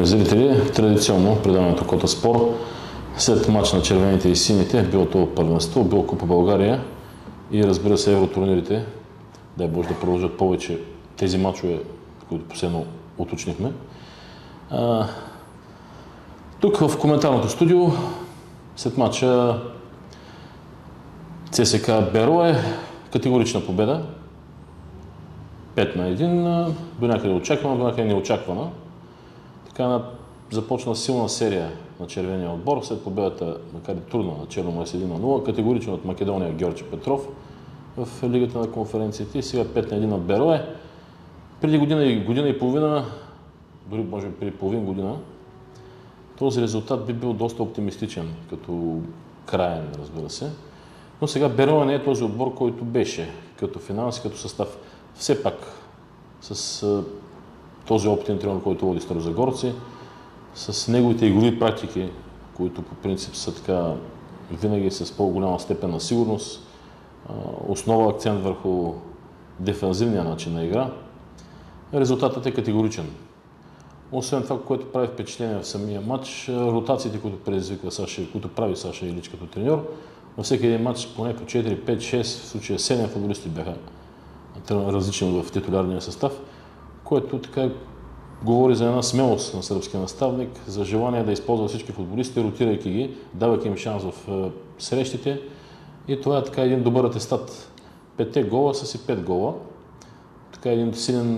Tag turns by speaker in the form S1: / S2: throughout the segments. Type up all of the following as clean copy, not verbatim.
S1: Уважаеми зрители, традиционно предаването Кота Спор след матч на червените и сините, било то първенство, било Купа България и разбира се евротурнирите, дай Боже да продължат повече тези мачове, които последно уточнихме. Тук в коментарното студио след матча ЦСКА Берое, категорична победа. 5-1, до някъде очаквана, до някъде неочаквана. Така започна силна серия на червения отбор след победата, макар и трудна, на Черноморец 1-0, категорично от Македония Георги Петров в Лигата на конференциите и сега 5-1 на Берое. Преди година и половина, дори може би преди половин година, този резултат би бил доста оптимистичен като краен, разбира се. Но сега Берое не е този отбор, който беше като финанси, като състав. Все пак с този опитен тренер, който води старозагорци, с неговите игрови практики, които по принцип са така винаги с по-голяма степен на сигурност, основа акцент върху дефанзивния начин на игра, резултатът е категоричен. Освен това, което прави впечатление в самия матч, ротациите, които предизвиква Саша, които прави Саша Илич като треньор, във всеки един матч поне по 4, 5, 6, в случая 7 футболисти бяха различни в титулярния състав, което така говори за една смелост на сръбския наставник, за желание да използва всички футболисти, ротирайки ги, давайки им шанс в срещите. И това е така един добър атестат. 5 гола са си 5 гола. Така един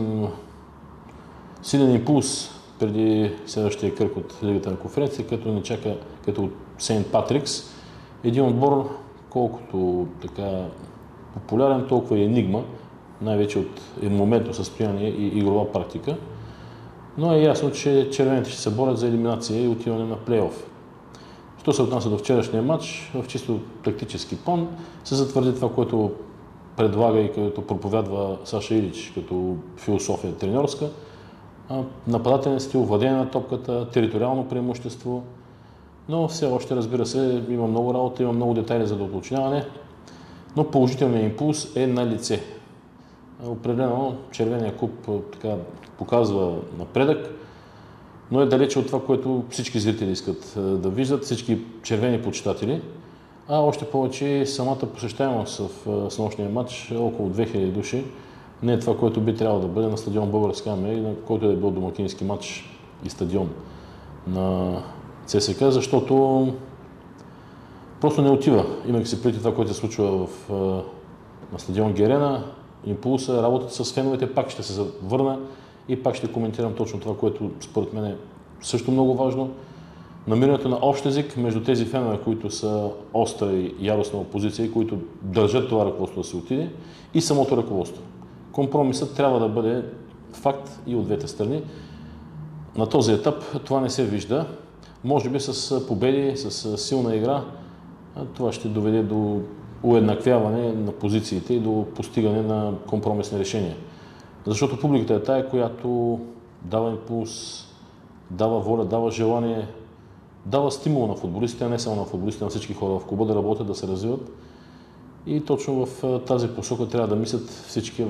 S1: силен импулс преди следващия кръг от Лигата на конференция, като ни чака като Сейнт Патрикс. Един отбор, колкото така популярен, толкова и енигма, най-вече от моментно състояние и игрова практика. Но е ясно, че червените ще се борят за елиминация и отиване на плейоф. Що се отнася до вчерашния матч, в чисто тактически план се затвърди това, което предлага и което проповядва Саша Илич като философия треньорска. Нападателен стил, владение на топката, териториално преимущество, но все още, разбира се, има много работа, има много детайли за доуточняване, но положителният импулс е на лице. Определено червения клуб така показва напредък, но е далече от това, което всички зрители искат да виждат, всички червени почитатели, а още повече самата посещаемост в снощния матч около 2000 души не е това, което би трябвало да бъде на стадион Българска армия и на който е бил домакински матч и стадион на ЦСКА, защото просто не отива. Имайки се преди това, което се случва на стадион Герена, импулса, работата с феновете, пак ще се върна и пак ще коментирам точно това, което според мен е също много важно. Намирането на общ език между тези фенове, които са остра и яростна опозиция и които държат това ръководство да се отиде, и самото ръководство. Компромисът трябва да бъде факт и от двете страни. На този етап това не се вижда. Може би с победи, с силна игра, това ще доведе до уеднаквяване на позициите и до постигане на компромисни решения. Защото публиката е тая, която дава импулс, дава воля, дава желание, дава стимул на футболистите, а не само на футболистите, на всички хора в клуба да работят, да се развиват. И точно в тази посока трябва да мислят всички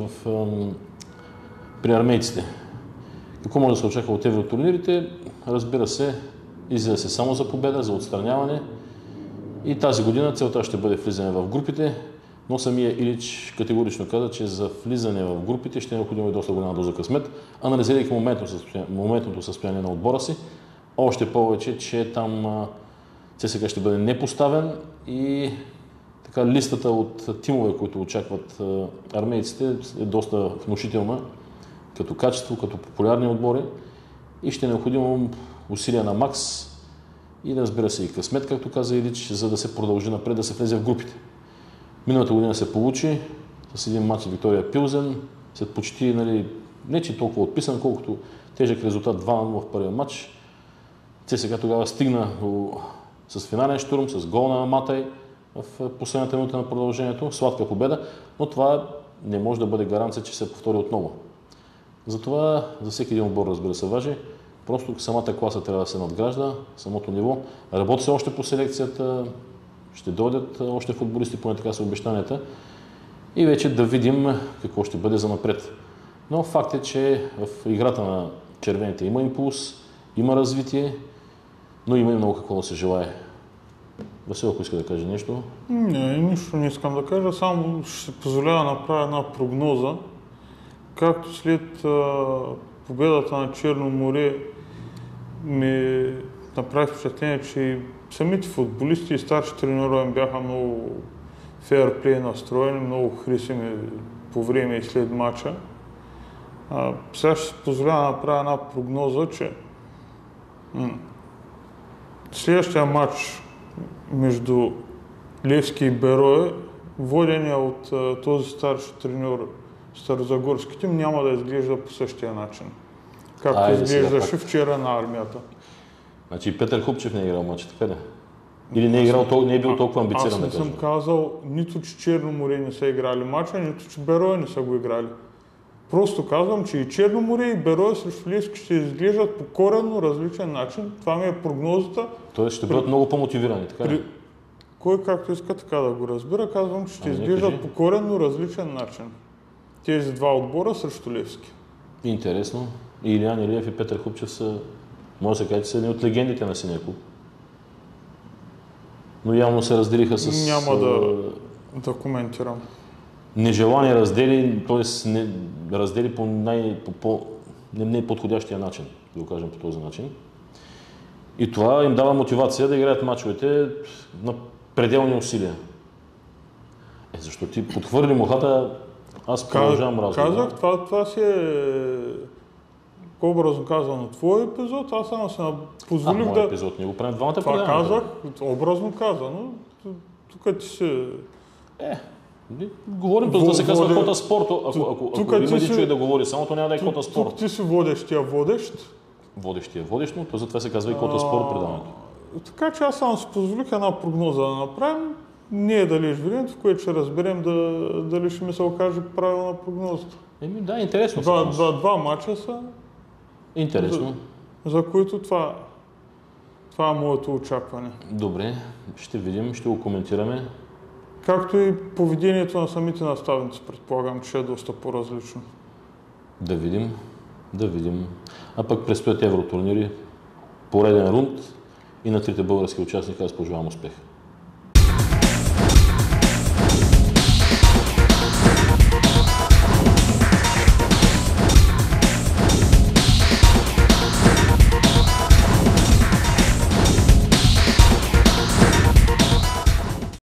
S1: при армейците. Какво може да се очаква от евротурнирите? Разбира се, излиза се само за победа, за отстраняване. И тази година целта ще бъде влизане в групите, но самия Илич категорично каза, че за влизане в групите ще е необходимо и доста голяма доза късмет, анализирайки моментното състояние на отбора си. Още повече, че там ЦСКА ще бъде непоставен и така листата от тимове, които очакват армейците, е доста внушителна като качество, като популярни отбори и ще е необходимо усилия на макс и да разбира се и късмет, както каза Илич, за да се продължи напред, да се влезе в групите. Миналата година се получи с един матч с Виктория Пилзен, след почти, не че толкова отписан, колкото тежък резултат 2-0 в първия матч. ЦСКА тогава стигна с финален щурм, с гол на Матай в последната минута на продължението, сладка победа, но това не може да бъде гаранция, че се повтори отново. Затова за всеки един отбор, разбира се, важи. Просто самата класа трябва да се надгражда, самото ниво. Работи се още по селекцията, ще дойдат още футболисти, поне така са обещанията. И вече да видим какво ще бъде за напред. Но факт е, че в играта на червените има импулс, има развитие, но има и много какво да се желае. Васил, ако иска да каже нещо?
S2: Не, нищо не искам да кажа, само ще се позволя да направя една прогноза. Както след победата на Черно море ми направи впечатление, че самите футболисти и старши треньори бяха много фейрплей настроени, много хрисими по време и след матча. Сега ще се позволя да направя една прогноза, че следващия матч между Левски и Берое, водения от този старши треньор, старозагорски тим, няма да изглежда по същия начин. Както изглеждаше вчера на армията.
S1: Значи Петър Хупчев не е играл матча, така да? Или не е бил толкова амбициран, да кажем?
S2: Аз не съм казал нито, че Черно море не са играли матча, нито, че Берое не са го играли. Просто казвам, че и Черно море, и Берое срещу Левски ще изглеждат по коренно различен начин. Това ми е прогнозата.
S1: Тоест ще бъдат много по-мотивирани, така ли?
S2: Кой както иска така да го разбира, казвам, че ще изглеждат по коренно различен начин. Тези два отбора срещу Левски.
S1: Интересно. И Илиян Илиев и Петър Хупчев са, може да се каже, че са едни от легендите на синия клуб. Но явно се разделиха с...
S2: Няма да коментирам.
S1: Нежелани раздели, т.е. раздели по най-подходящия начин, да го кажем по този начин. И това им дава мотивация да играят мачовете на пределни усилия. Защо ти подхвърли мухата, аз продължавам разговор.
S2: Казах, това си е образно казано твой епизод, аз само се позволих
S1: моят епизод, ние го правим двамата
S2: това казах, образно казано, тук ти се...
S1: Говорим, да се казва кота спорт, ако има един човек да говори, само то няма да е кота спорт.
S2: Тук ти си водещия водещ.
S1: Водещия водещ, но то затова се казва и кота спорт предаването.
S2: Така че аз само си позволих една прогноза да направим. Ние дали ще видим, в което ще разберем дали ще ми се окаже правилна прогнозата.
S1: Да, интересно.
S2: Два мача са.
S1: Интересно.
S2: За които това е моето очакване.
S1: Добре, ще видим, ще го коментираме.
S2: Както и поведението на самите наставници, предполагам, че е доста по-различно.
S1: Да видим. А пък предстоят евротурнири, пореден рунд и на трите български участника аз пожелавам успех.